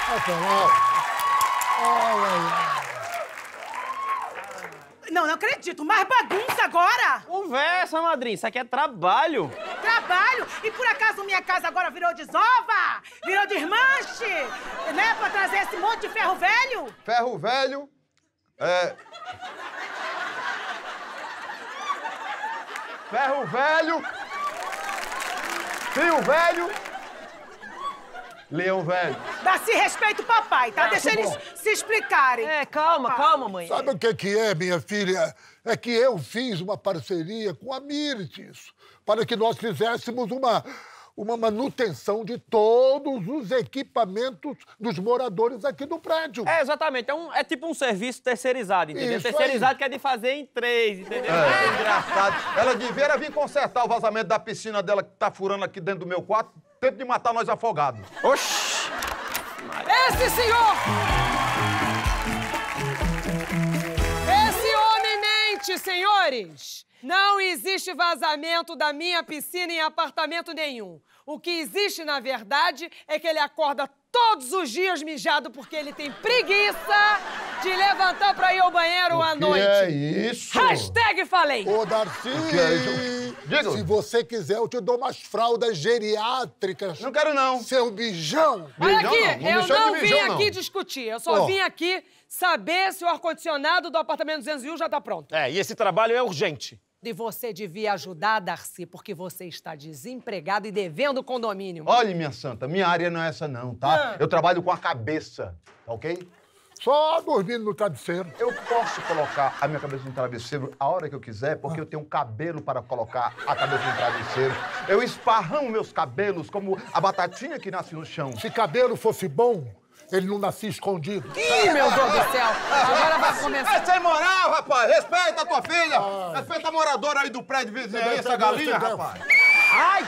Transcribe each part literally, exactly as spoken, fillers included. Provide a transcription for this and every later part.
Olha. Não, não acredito. Mais bagunça agora? Conversa, madrinha. Isso aqui é trabalho. Trabalho? E por acaso minha casa agora virou desova? Virou desmanche? Né? Pra trazer esse monte de ferro velho? Ferro velho, é... Ferro velho, fio velho, leão velho. Dá-se respeito, papai, tá? Ah, Deixa eles bom. se explicarem. É, calma, calma, mãe. Sabe o que que é, minha filha? É que eu fiz uma parceria com a Mirtes para que nós fizéssemos uma, uma manutenção de todos os equipamentos dos moradores aqui do prédio. É, exatamente. É, um, é tipo um serviço terceirizado, entendeu? Isso Terceirizado aí. que é de fazer em três, entendeu? É, é engraçado. Ela devia vir consertar o vazamento da piscina dela que tá furando aqui dentro do meu quarto. Tempo de matar nós afogados. Oxi! Esse senhor! Esse homem mente, senhores! Não existe vazamento da minha piscina em apartamento nenhum. O que existe, na verdade, é que ele acorda todos os dias mijado porque ele tem preguiça de levantar pra ir ao banheiro O à que noite. é isso? Hashtag falei! Ô, Darcy, O que é isso? Diga. se você quiser, eu te dou umas fraldas geriátricas. Não quero, não. Seu bijão. Olha Mijão aqui, não, não me eu chame de não vim mijão, não. aqui discutir, eu só Ó. vim aqui saber se o ar-condicionado do apartamento duzentos e um já tá pronto. É, e esse trabalho é urgente. E você devia ajudar, Darcy, porque você está desempregado e devendo o condomínio. Olha, minha santa, minha área não é essa, não, tá? Eu trabalho com a cabeça, tá ok? Só dormindo no travesseiro. Eu posso colocar a minha cabeça no travesseiro a hora que eu quiser, porque eu tenho cabelo para colocar a cabeça no travesseiro. Eu esparramo meus cabelos como a batatinha que nasce no chão. Se cabelo fosse bom, ele não nascia escondido. Ih, meu Deus do céu! Agora vai começar. É sem moral, rapaz! Respeita a tua filha! Respeita a moradora aí do prédio vizinho aí, essa galinha, rapaz! Ai!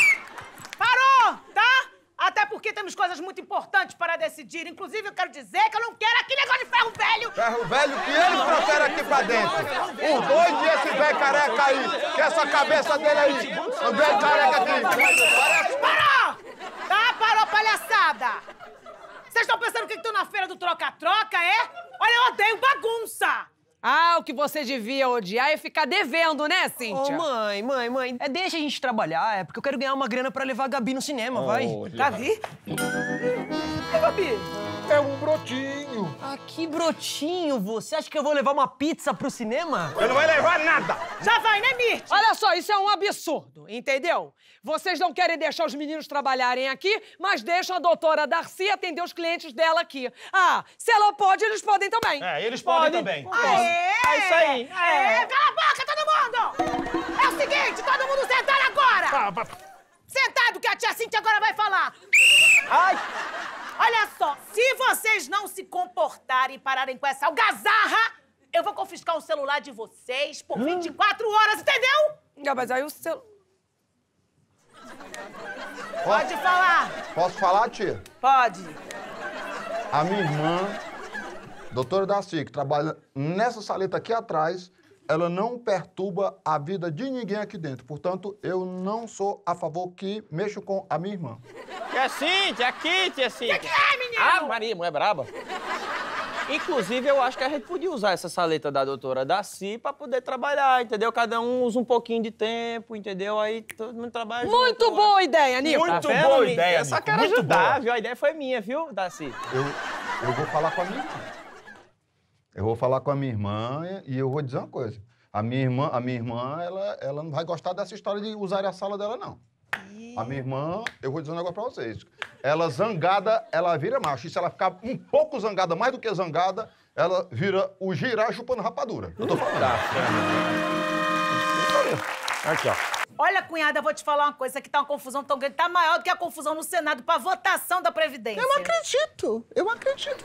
Parou, tá? Até porque temos coisas muito importantes para decidir. Inclusive, eu quero dizer que eu não quero aquele negócio de ferro velho. Ferro velho que eles trouxeram aqui pra dentro. Os dois e esse velho careca aí. Que essa cabeça dele aí. O velho careca aqui. Parece... Parou! Tá? Parou, palhaçada! Vocês estão pensando que estão na feira do troca-troca, é? Olha, eu odeio bagunça! Ah, o que você devia odiar é ficar devendo, né, Ô, Cíntia? mãe, mãe, mãe, é, deixa a gente trabalhar, é porque eu quero ganhar uma grana pra levar a Gabi no cinema, vai. Gabi? Ô, Gabi! É um brotinho. Ah, que brotinho, você acha que eu vou levar uma pizza pro cinema? Ele não vai levar nada. Já vai, né, Mirth? Olha só, isso é um absurdo, entendeu? Vocês não querem deixar os meninos trabalharem aqui, mas deixam a doutora Darcy atender os clientes dela aqui. Ah, se ela pode, eles podem também. É, eles podem também. Aê! É isso aí. É, cala a boca, todo mundo! É o seguinte, todo mundo sentar agora! Sentado, que a tia Cíntia agora vai falar. Ai! Olha só, se vocês não se comportarem e pararem com essa algazarra, eu vou confiscar o celular de vocês por vinte e quatro horas, entendeu? Ah, mas aí o seu... Pode falar. Posso falar, tia? Pode. A minha irmã, doutora Darcy, que trabalha nessa saleta aqui atrás, ela não perturba a vida de ninguém aqui dentro. Portanto, eu não sou a favor que mexo com a minha irmã. Tia Cíntia, aqui, tia Cíntia. Que que é, menino? Ah, Maria, mulher braba. Inclusive, eu acho que a gente podia usar essa saleta da doutora Darcy pra poder trabalhar, entendeu? Cada um usa um pouquinho de tempo, entendeu? Aí todo mundo trabalha junto. Muito boa ideia, Nico. Muito Tá vendo, boa amigo? ideia, Eu só Nico, quero muito ajudar, boa. viu? A ideia foi minha, viu, Darcy? Eu, eu vou falar com a minha irmã. Eu vou falar com a minha irmã e eu vou dizer uma coisa. A minha irmã, a minha irmã ela, ela não vai gostar dessa história de usar a sala dela, não. A minha irmã, eu vou dizer um negócio pra vocês. Ela zangada, ela vira macho. E se ela ficar um pouco zangada, mais do que zangada, ela vira o girar chupando rapadura. Eu tô falando. Aqui, ó. Olha, cunhada, eu vou te falar uma coisa. Isso aqui tá uma confusão tão grande. Tá maior do que a confusão no Senado pra votação da Previdência. Eu acredito, eu acredito.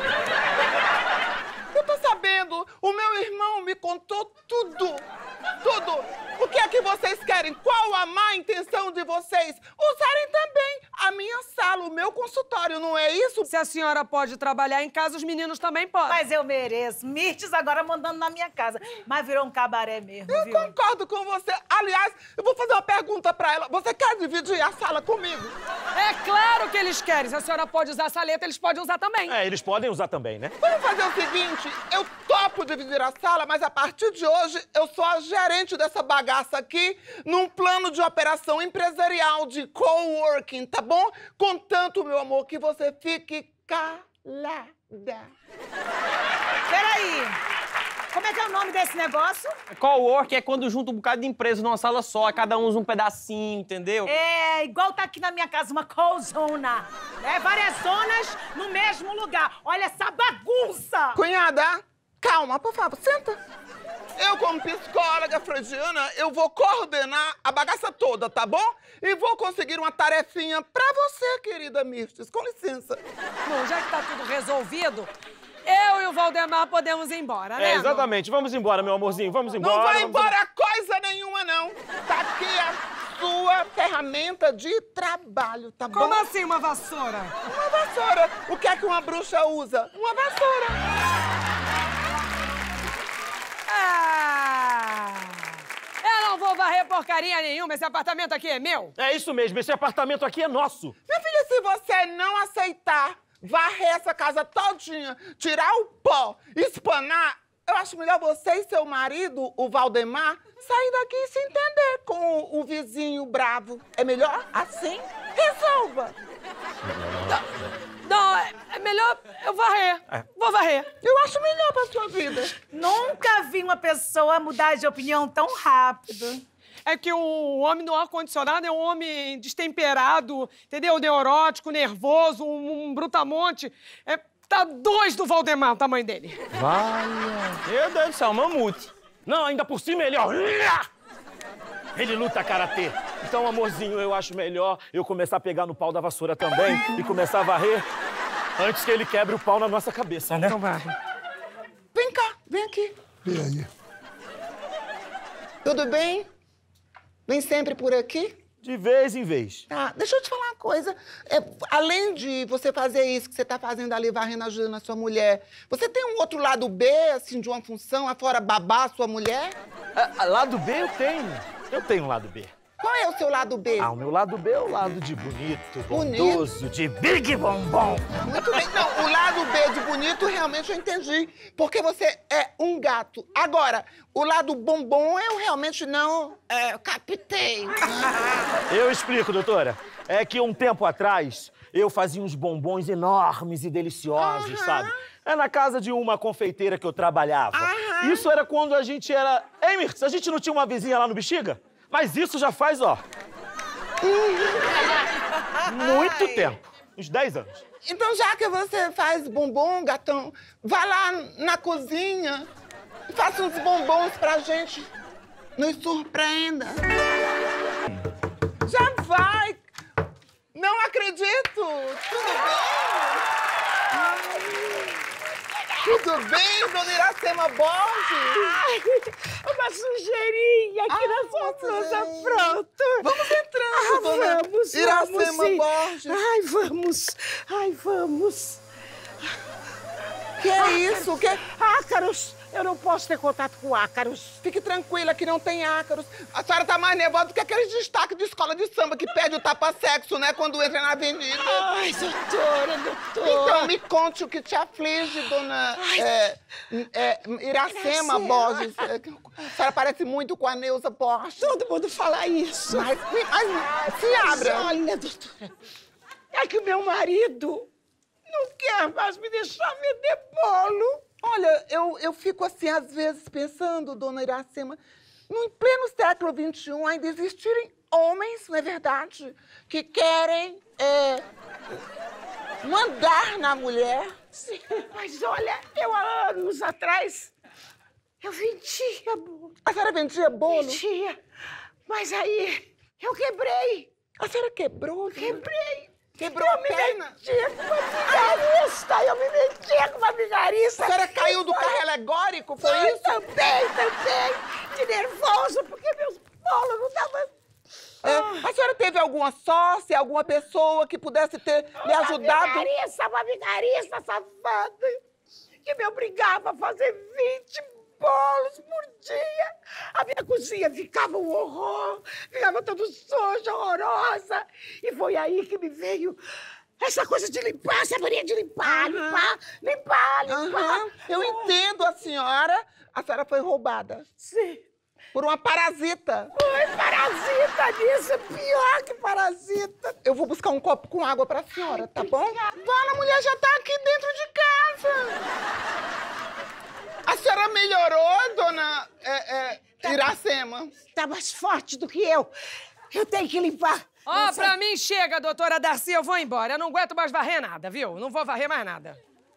Eu tô sabendo, o meu irmão me contou tudo, tudo. O que é que vocês querem? Qual a má intenção de vocês? Usarem também a minha sala, o meu consultório, não é isso? Se a senhora pode trabalhar em casa, os meninos também podem. Mas eu mereço. Mirtes agora mandando na minha casa. Mas virou um cabaré mesmo, Eu viu? concordo com você. Aliás, eu vou fazer uma pergunta pra ela. Você quer dividir a sala comigo? É claro que eles querem. Se a senhora pode usar a saleta, eles podem usar também. É, eles podem usar também, né? Vamos fazer o seguinte, eu topo dividir a sala, mas a partir de hoje eu sou a gerente dessa bagaça aqui num plano de operação empresarial de coworking, tá bom? Contanto, meu amor, que você fique calada. Peraí. Como é que é o nome desse negócio? Cowork é quando junta um bocado de empresa numa sala só, cada um usa um pedacinho, entendeu? É igual tá aqui na minha casa, uma co-zona. É várias zonas no mesmo lugar. Olha essa bagunça! Cunhada, calma, por favor, senta. Eu, como psicóloga freudiana, eu vou coordenar a bagaça toda, tá bom? E vou conseguir uma tarefinha pra você, querida Mirtes. Com licença. Bom, já que tá tudo resolvido, eu e o Valdemar podemos ir embora, né? É, exatamente. Vamos embora, meu amorzinho. Vamos embora. Não vai vamos embora coisa nenhuma, não. Tá aqui a sua ferramenta de trabalho, tá bom? Como assim uma vassoura? Uma vassoura. O que é que uma bruxa usa? Uma vassoura. Ah! Eu não vou varrer porcaria nenhuma, esse apartamento aqui é meu. É isso mesmo, esse apartamento aqui é nosso. Minha filha, se você não aceitar varrer essa casa todinha, tirar o pó, espanar, eu acho melhor você e seu marido, o Valdemar, sair daqui e se entender com o, o vizinho bravo. É melhor assim? Resolva. Não, é, é melhor eu varrer. É. Vou varrer. Eu acho melhor pra sua vida. Nunca vi uma pessoa mudar de opinião tão rápido. É que o homem do ar-condicionado é um homem destemperado, entendeu? Neurótico, nervoso, um, um brutamonte. É, tá dois do Valdemar, o tamanho dele. Meu Deus do céu, mamute. Não, ainda por cima ele, ó. Ele luta karatê. Então, amorzinho, eu acho melhor eu começar a pegar no pau da vassoura também e começar a varrer antes que ele quebre o pau na nossa cabeça, né? Então vai. Vem cá, vem aqui. E aí? Tudo bem? Vem sempre por aqui? De vez em vez. Tá, deixa eu te falar uma coisa. É, além de você fazer isso que você tá fazendo ali, varrendo, ajudando a sua mulher, você tem um outro lado B, assim, de uma função, afora babar a sua mulher? Ah, lado B eu tenho. Eu tenho um lado B. Qual é o seu lado B? Ah, o meu lado B é o lado de bonito, Bonito? bondoso, de big bombom. Muito bem. Não, o lado B de bonito realmente eu entendi. Porque você é um gato. Agora, o lado bombom eu realmente não é, captei. Eu explico, doutora. É que um tempo atrás eu fazia uns bombons enormes e deliciosos, Aham. sabe? É na casa de uma confeiteira que eu trabalhava. Aham. Isso era quando a gente era... Ei, Mirtz, a gente não tinha uma vizinha lá no Bexiga? Mas isso já faz, ó... muito tempo. Uns dez anos. Então, já que você faz bombom, gatão, vá lá na cozinha e faça uns bombons pra gente. Nos surpreenda. Já vai! Não acredito! Tudo bem? Tudo bem, dona Iracema Borges? Uma sujeirinha aqui Ah, na sua uma blusa, sujeirinha. pronto. Vamos entrando, Ah, dona vamos, Iracema vamos, sim. Borges. Ai, vamos. Ai, vamos. Que é isso? Que... Ácaros. Eu não posso ter contato com ácaros. Fique tranquila que não tem ácaros. A senhora tá mais nervosa do que aqueles destaques de escola de samba que pede o tapa-sexo, né, quando entra na avenida. Ai, doutora, doutora. Então, me conte o que te aflige, dona é, é, Iracema Iracema. Borges. É, a senhora parece muito com a Neuza Borges. Todo mundo fala isso. Mas, mas se abra. Mas olha, doutora, é que o meu marido não quer mais me deixar vender bolo. Olha, eu, eu fico assim, às vezes, pensando, dona Iracema, no pleno século vinte e um ainda existirem homens, não é verdade, que querem é, mandar na mulher. Sim, mas olha, eu há anos atrás, eu vendia bolo. A senhora vendia bolo? Vendia, mas aí eu quebrei. A senhora quebrou? Quebrei. Quebrou eu a me perna? metia com uma vigarista. Eu me metia com uma vigarista. A senhora caiu do carro alegórico, foi Foi isso? também, também. De nervoso, porque meus bolos não davam É, a senhora teve alguma sócia, alguma pessoa que pudesse ter lhe ajudado? Uma vigarista, uma vigarista safada, que me obrigava a fazer vinte bolos por dia. A minha cozinha ficava um horror, ficava toda suja, horrorosa. E foi aí que me veio essa coisa de limpar, essa mania de limpar, uhum. limpar, limpar, limpar. Uhum. Eu entendo a senhora. A senhora foi roubada. Sim. Por uma parasita. Foi parasita nisso, é pior que parasita. Eu vou buscar um copo com água pra senhora, tá bom? Dona, a mulher já tá aqui dentro de casa. A senhora melhorou, dona é, é, Iracema? Tá mais forte do que eu. Eu tenho que limpar. Ó, oh, pra mim chega, doutora Darcy, eu vou embora. Eu não aguento mais varrer nada, viu? Não vou varrer mais nada.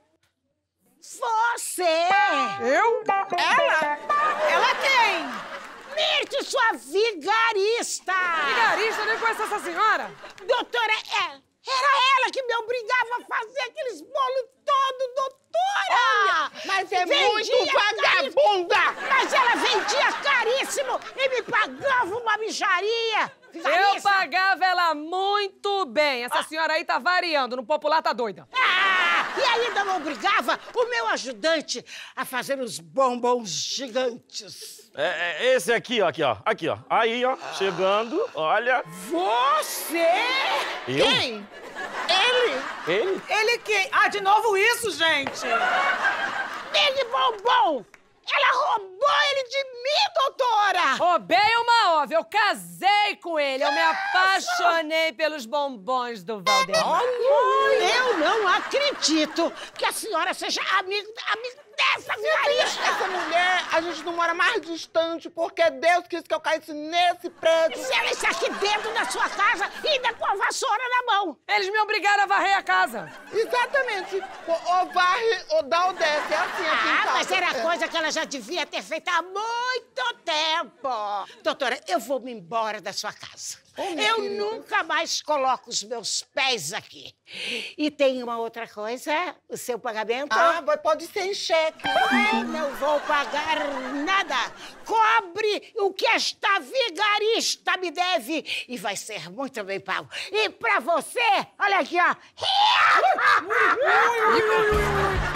Você! Eu? Ela? Ela quem? Mirte, sua vigarista! Vigarista? Eu nem conheço essa senhora. Doutora, é, era ela que me obrigava a fazer aqueles bolos todos, doutora! Olha, mas é vendia muito vagabunda! Caríssimo, mas ela vendia caríssimo e me pagava uma micharia! Eu pagava ela muito bem. Essa ah. senhora aí tá variando, no popular tá doida. Ah, e ainda me obrigava o meu ajudante a fazer os bombons gigantes. É, é esse aqui, ó, aqui, ó. Aqui, ó. Aí, ó, ah. chegando, olha. Você? Eu? Quem? Ele? Ele? Ele quem? Ah, de novo isso, gente? Ele bombom! Ela roubou ele de mim, doutora! Roubei uma óbvia, eu casei com ele, eu me apaixonei pelos bombons do Valdemar. Olha, eu não acredito que a senhora seja amiga, amiga dessa vigarista! Essa mulher, a gente não mora mais distante porque Deus quis que eu caísse nesse prédio. Se ela está aqui dentro da sua casa, ainda com a vassoura na mão. Eles me obrigaram a varrer a casa. Exatamente. Ou varre ou dá ou desce, é assim aqui em Ah, casa. mas era é. coisa que ela já devia ter feito há muito tempo. Doutora, eu vou me embora da sua casa. Oh, eu querida. Nunca mais coloco os meus pés aqui. E tem uma outra coisa, o seu pagamento... Ah, pode ser em cheque. Eu não vou pagar nada. Cobre o que esta vigarista me deve e vai ser muito bem pago. E pra você, olha aqui, ó.